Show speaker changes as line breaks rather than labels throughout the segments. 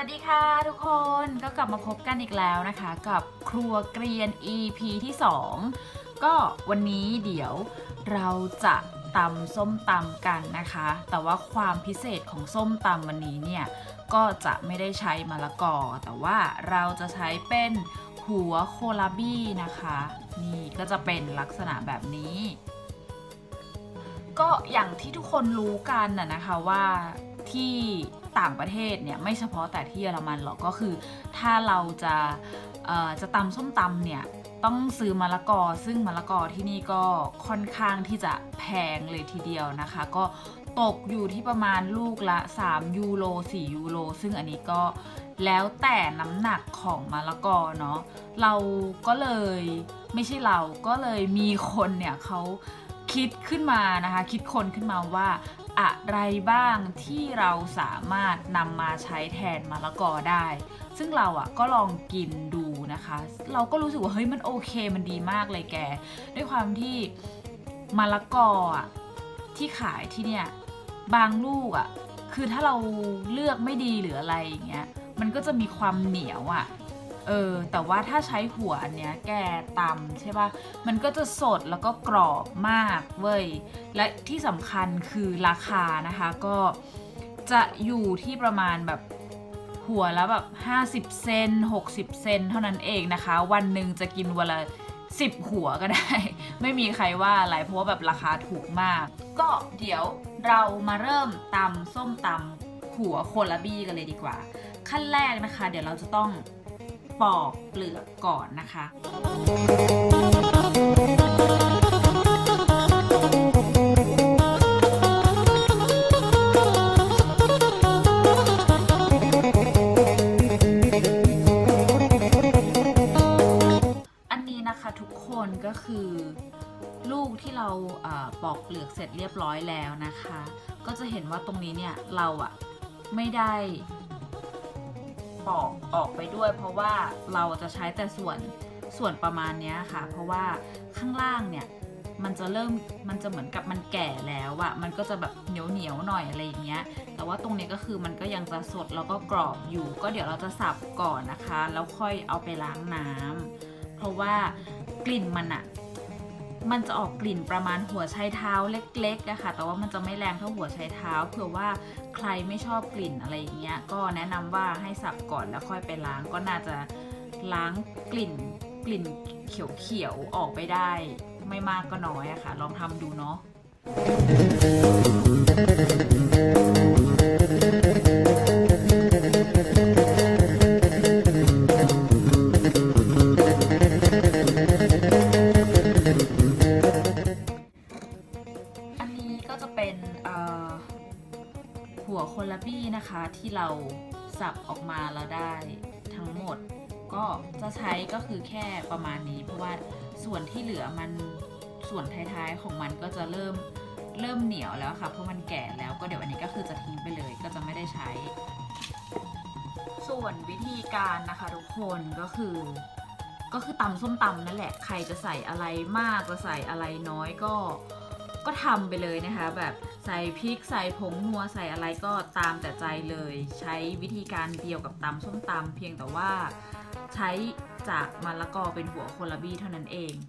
วัสดีค่ะทุกคนก็กลับมาพบกันอีกแล้วนะคะกับครัวเกรียน EP ที่2ก็วันนี้เดี๋ยวเราจะตำส้มตำกันนะคะแต่ว่าความพิเศษของส้มตำวันนี้เนี่ยก็จะไม่ได้ใช้มะละกอแต่ว่าเราจะใช้เป็นหัวโคลาบี้นะคะนี่ก็จะเป็นลักษณะแบบนี้ก็อย่างที่ทุกคนรู้กันนะคะว่าที่ต่างประเทศเนี่ยไม่เฉพาะแต่ที่เยอรมันหรอกก็คือถ้าเราจะตำส้มตำเนี่ยต้องซื้อมะละกอซึ่งมะละกอที่นี่ก็ค่อนข้างที่จะแพงเลยทีเดียวนะคะก็ตกอยู่ที่ประมาณลูกละ3 ยูโร 4 ยูโรซึ่งอันนี้ก็แล้วแต่น้ำหนักของมะละกอเนาะเราก็เลยไม่ใช่เราก็เลยมีคนเนี่ยเขาคิดขึ้นมานะคะคิดคนขึ้นมาว่าอะไรบ้างที่เราสามารถนำมาใช้แทนมะละกอได้ซึ่งเราก็ลองกินดูนะคะเราก็รู้สึกว่าเฮ้ยมันโอเคมันดีมากเลยแกด้วยความที่มะละกอที่ขายที่เนี่ยบางลูกคือถ้าเราเลือกไม่ดีหรืออะไรอย่างเงี้ยมันก็จะมีความเหนียวแต่ว่าถ้าใช้หัวอันเนี้ยแกตำใช่ป่ะมันก็จะสดแล้วก็กรอบมากเว้ยและที่สำคัญคือราคานะคะก็จะอยู่ที่ประมาณแบบหัวแล้วแบบ50 เซน60 เซนเท่านั้นเองนะคะวันหนึ่งจะกินวันละ10 หัวก็ได้ไม่มีใครว่าอะไรเพราะว่าแบบราคาถูกมากก็เดี๋ยวเรามาเริ่มตำส้มตำหัวโคลาบี้กันเลยดีกว่าขั้นแรกนะคะเดี๋ยวเราจะต้องปอกเปลือกก่อนนะคะอันนี้นะคะทุกคนก็คือลูกที่เราปอกเปลือกเสร็จเรียบร้อยแล้วนะคะก็จะเห็นว่าตรงนี้เนี่ยเราไม่ได้ปอกออกไปด้วยเพราะว่าเราจะใช้แต่ส่วนประมาณนี้ค่ะเพราะว่าข้างล่างเนี่ยมันจะเหมือนกับมันแก่แล้วมันก็จะแบบเหนียวหน่อยอะไรอย่างเงี้ยแต่ว่าตรงนี้ก็คือมันก็ยังจะสดแล้วก็กรอบอยู่ก็เดี๋ยวเราจะสับก่อนนะคะแล้วค่อยเอาไปล้างน้ำเพราะว่ากลิ่นมันจะออกกลิ่นประมาณหัวไชเท้าเล็กๆนะคะแต่ว่ามันจะไม่แรงเท่าหัวไชเท้าเผื่อว่าใครไม่ชอบกลิ่นอะไรอย่างเงี้ยก็แนะนำว่าให้สับก่อนแล้วค่อยไปล้างก็น่าจะล้างกลิ่นเขียวๆออกไปได้ไม่มากก็น้อยค่ะลองทำดูเนาะหัวโคลาบี้นะคะที่เราสับออกมาแล้วได้ทั้งหมดก็จะใช้ก็คือแค่ประมาณนี้เพราะว่าส่วนที่เหลือมันส่วนท้ายๆของมันก็จะเริ่มเหนียวแล้วค่ะเพราะมันแก่แล้วก็เดี๋ยวอันนี้ก็คือจะทิ้งไปเลยก็จะไม่ได้ใช้ส่วนวิธีการนะคะทุกคนก็คือตำส้มตำนั่นแหละใครจะใส่อะไรมากจะใส่อะไรน้อยก็ทำไปเลยนะคะแบบใส่พริกใส่ผงนัวใส่อะไรก็ตามแต่ใจเลยใช้วิธีการเดียวกับตำส้มตำเพียงแต่ว่าใช้จากมะละกอเป็นหัวโคลาบี้เท่านั้นเอง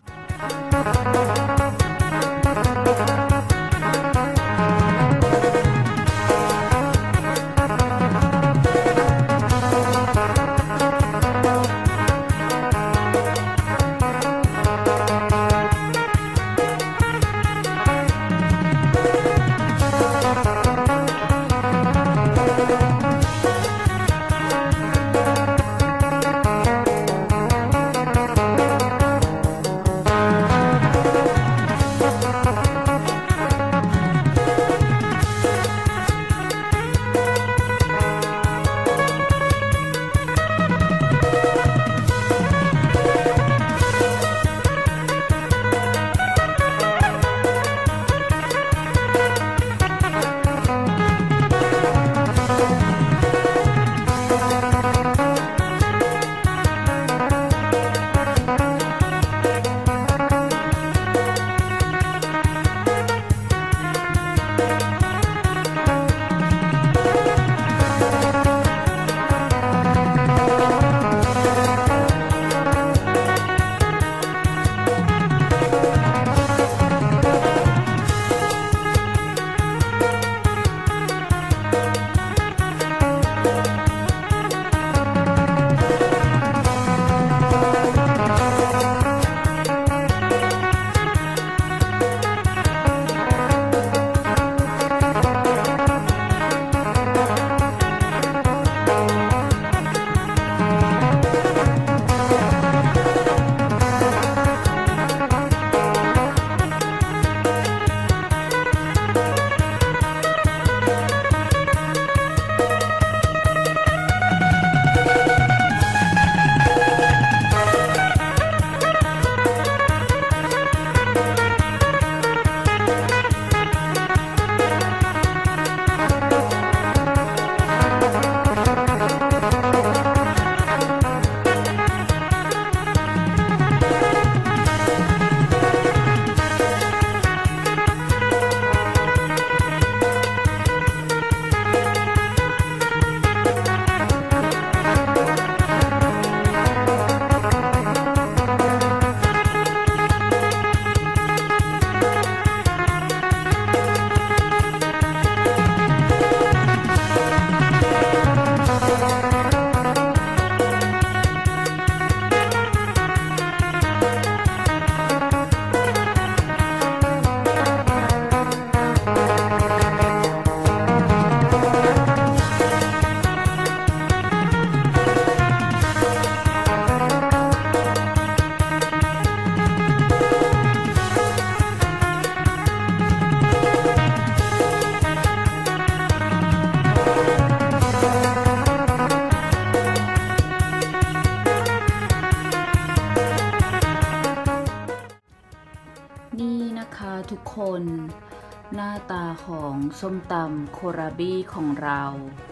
คนหน้าตาของส้มตำโคราบี้ของเรา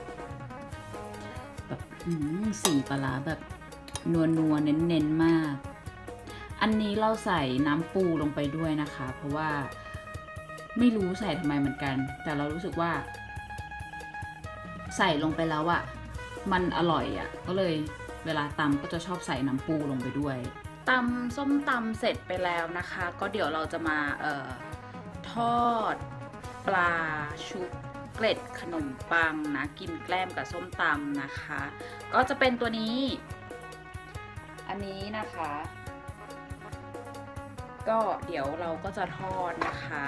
แบบสีปลาร้าแบบนัวเน้นมากอันนี้เราใส่น้ำปูลงไปด้วยนะคะเพราะว่าไม่รู้ใส่ทำไมเหมือนกันแต่เรารู้สึกว่าใส่ลงไปแล้วอะมันอร่อยอะก็เลยเวลาตำก็จะชอบใส่น้ำปูลงไปด้วยตำส้มตำเสร็จไปแล้วนะคะก็เดี๋ยวเราจะมาทอดปลาชุบเกล็ดขนมปังนะกินแกล้มกับส้มตำนะคะก็จะเป็นตัวนี้อันนี้นะคะก็เดี๋ยวเราก็จะทอดนะคะ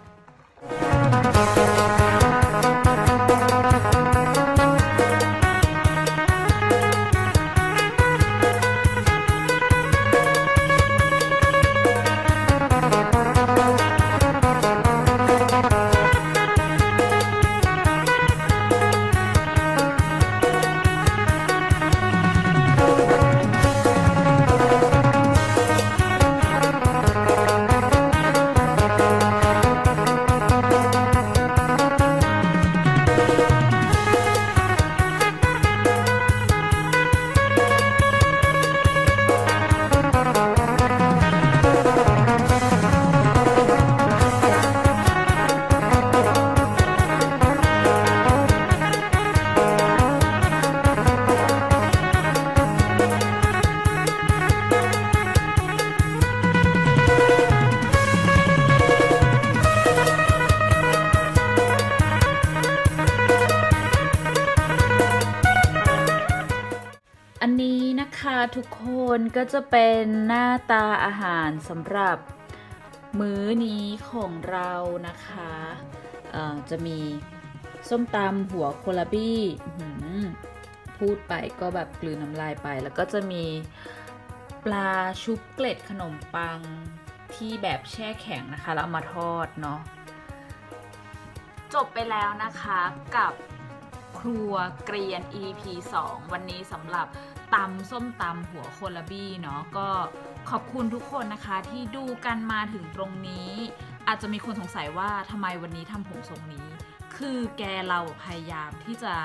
อันนี้นะคะทุกคนก็จะเป็นหน้าตาอาหารสำหรับมื้อนี้ของเรานะคะจะมีส้มตำหัวโคลาบี้พูดไปก็แบบกลืนน้ำลายไปแล้วก็จะมีปลาชุบเกล็ดขนมปังที่แบบแช่แข็งนะคะแล้วเอามาทอดเนาะจบไปแล้วนะคะกับครัวเกรียน EP 2 วันนี้สำหรับตำส้มตำหัวโคลาบี้เนาะก็ขอบคุณทุกคนนะคะที่ดูกันมาถึงตรงนี้อาจจะมีคนสงสัยว่าทำไมวันนี้ทำผมทรงนี้คือแกเราพยายามที่จะ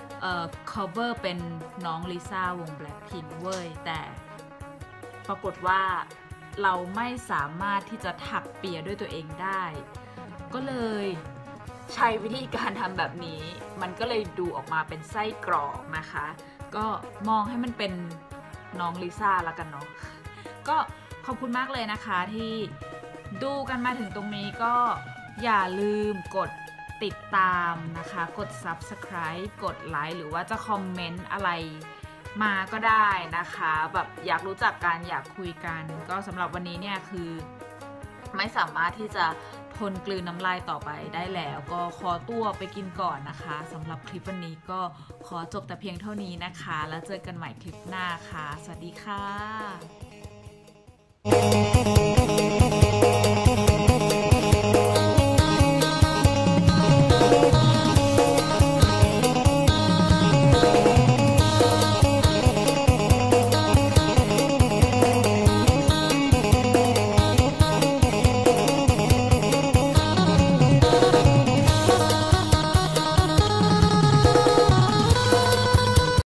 cover เป็นน้องลิซ่าวง Blackpink เว้ยแต่ปรากฏว่าเราไม่สามารถที่จะถักเปียด้วยตัวเองได้ก็เลยใช้วิธีการทำแบบนี้มันก็เลยดูออกมาเป็นไส้กรอกนะคะก็มองให้มันเป็นน้องลิซ่าละกันเนาะก็ขอบคุณมากเลยนะคะที่ดูกันมาถึงตรงนี้ก็อย่าลืมกดติดตามนะคะกด Subscribe กดไลค์หรือว่าจะคอมเมนต์อะไรมาก็ได้นะคะแบบอยากรู้จักกันอยากคุยกันก็สำหรับวันนี้เนี่ยคือไม่สามารถที่จะทนกลืนน้ำลายต่อไปได้แล้วก็ขอตัวไปกินก่อนนะคะสำหรับคลิปวันนี้ก็ขอจบแต่เพียงเท่านี้นะคะแล้วเจอกันใหม่คลิปหน้าค่ะสวัสดีค่ะ